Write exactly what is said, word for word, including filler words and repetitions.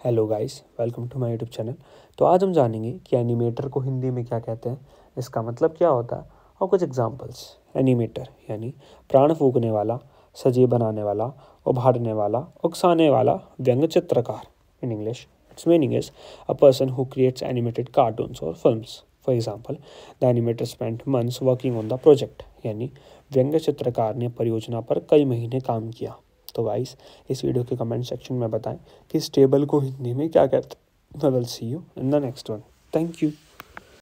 Hello guys, welcome to my YouTube channel. तो आज हम जानेंगे कि एनिमेटर को हिंदी में क्या कहते हैं, इसका मतलब क्या होता है और कुछ एग्जांपल्स। एनिमेटर यानी प्राण फूंकने वाला, सजीव बनाने वाला, उभारने वाला, उकसाने वाला व्यंग्य चित्रकार। In English its meaning is a person who creates animated cartoons और films. For example, the animator spent months working on the project, यानी व्यंग्य चित्रकार ने परियोजना पर कई महीने काम किया। तो गाइस, इस वीडियो के कमेंट सेक्शन में बताएं कि इस टेबल को हिंदी में क्या कहते हैं। I will see you in the next one. Thank you.